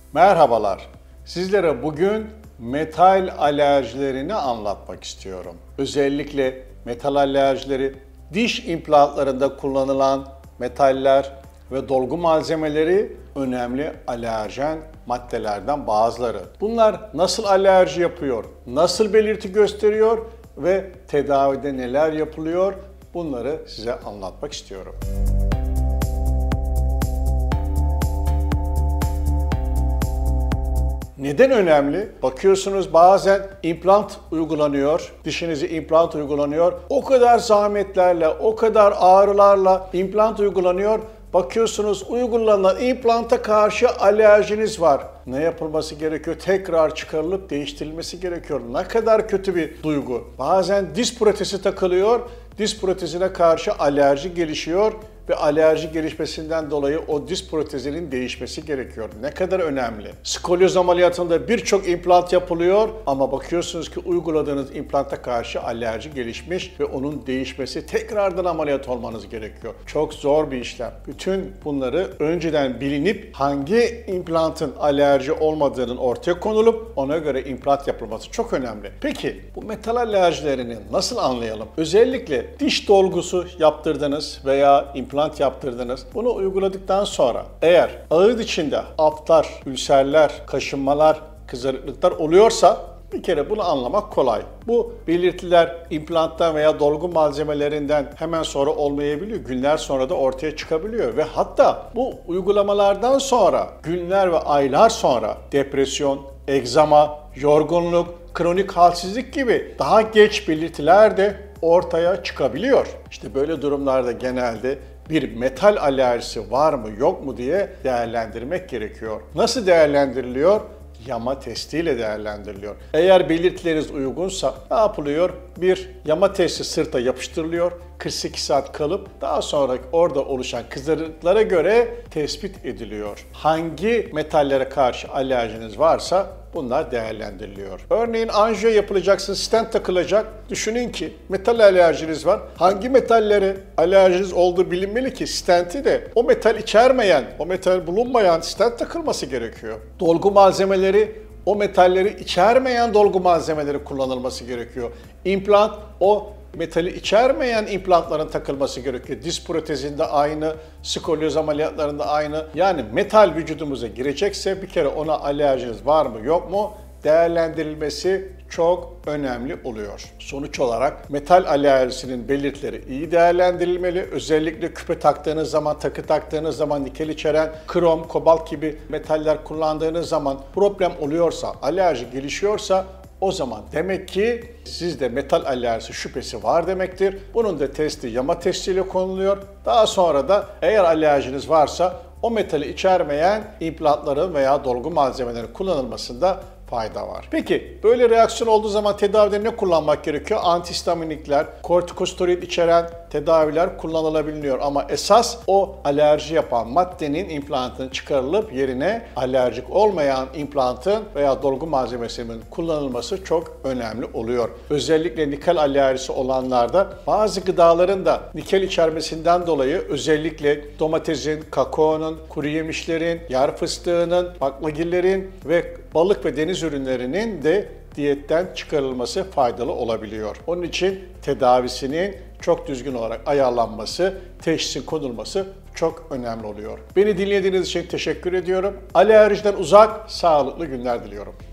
Merhabalar. Sizlere bugün metal alerjilerini anlatmak istiyorum. Özellikle metal alerjileri, diş implantlarında kullanılan metaller ve dolgu malzemeleri önemli alerjen maddelerden bazıları. Bunlar nasıl alerji yapıyor, nasıl belirti gösteriyor ve tedavide neler yapılıyor? Bunları size anlatmak istiyorum. Neden önemli? Bakıyorsunuz bazen implant uygulanıyor, dişinize implant uygulanıyor. O kadar zahmetlerle, o kadar ağrılarla implant uygulanıyor. Bakıyorsunuz uygulanan implanta karşı alerjiniz var. Ne yapılması gerekiyor? Tekrar çıkarılıp değiştirilmesi gerekiyor. Ne kadar kötü bir duygu. Bazen diz protezi takılıyor, diz protezine karşı alerji gelişiyor ve alerji gelişmesinden dolayı o diz protezinin değişmesi gerekiyor. Ne kadar önemli. Skolyoz ameliyatında birçok implant yapılıyor ama bakıyorsunuz ki uyguladığınız implanta karşı alerji gelişmiş ve onun değişmesi, tekrardan ameliyat olmanız gerekiyor. Çok zor bir işlem. Bütün bunları önceden bilinip hangi implantın alerji olmadığının ortaya konulup ona göre implant yapılması çok önemli. Peki bu metal alerjilerini nasıl anlayalım? Özellikle diş dolgusu yaptırdınız veya implant yaptırdınız. Bunu uyguladıktan sonra eğer ağız içinde aftlar, ülserler, kaşınmalar, kızarıklıklar oluyorsa bir kere bunu anlamak kolay. Bu belirtiler implanttan veya dolgu malzemelerinden hemen sonra olmayabiliyor. Günler sonra da ortaya çıkabiliyor ve hatta bu uygulamalardan sonra günler ve aylar sonra depresyon, egzama, yorgunluk, kronik halsizlik gibi daha geç belirtiler de ortaya çıkabiliyor. İşte böyle durumlarda genelde bir metal alerjisi var mı yok mu diye değerlendirmek gerekiyor. Nasıl değerlendiriliyor? Yama testiyle değerlendiriliyor. Eğer belirtileriniz uygunsa ne yapılıyor? Bir yama testi sırta yapıştırılıyor. 48 saat kalıp daha sonra orada oluşan kızarıklıklara göre tespit ediliyor. Hangi metallere karşı alerjiniz varsa bunlar değerlendiriliyor. Örneğin anjiyo yapılacaksın, stent takılacak. Düşünün ki metal alerjiniz var. Hangi metallere alerjiniz olduğu bilinmeli ki stenti de o metal içermeyen, o metal bulunmayan stent takılması gerekiyor. Dolgu malzemeleri o metalleri içermeyen dolgu malzemeleri kullanılması gerekiyor. İmplant o metali içermeyen implantların takılması gerekiyor. Diz protezinde aynı, skolyoz ameliyatlarında aynı. Yani metal vücudumuza girecekse bir kere ona alerjiniz var mı yok mu değerlendirilmesi çok önemli oluyor. Sonuç olarak metal alerjisinin belirtileri iyi değerlendirilmeli. Özellikle küpe taktığınız zaman, takı taktığınız zaman nikel içeren krom, kobalt gibi metaller kullandığınız zaman problem oluyorsa, alerji gelişiyorsa o zaman demek ki sizde metal alerjisi şüphesi var demektir. Bunun da testi yama testiyle konuluyor. Daha sonra da eğer alerjiniz varsa o metali içermeyen implantların veya dolgu malzemelerin kullanılmasında fayda var. Peki böyle reaksiyon olduğu zaman tedavide ne kullanmak gerekiyor? Antihistaminikler, kortikosteroid içeren tedaviler kullanılabiliyor ama esas o alerji yapan maddenin implantın çıkarılıp yerine alerjik olmayan implantın veya dolgu malzemesinin kullanılması çok önemli oluyor. Özellikle nikel alerjisi olanlarda bazı gıdaların da nikel içermesinden dolayı özellikle domatesin, kakaonun, kuru yemişlerin, yer fıstığının, baklagillerin ve balık ve deniz ürünlerinin de diyetten çıkarılması faydalı olabiliyor. Onun için tedavisinin çok düzgün olarak ayarlanması, teşhisin konulması çok önemli oluyor. Beni dinlediğiniz için teşekkür ediyorum. Alerjiden uzak, sağlıklı günler diliyorum.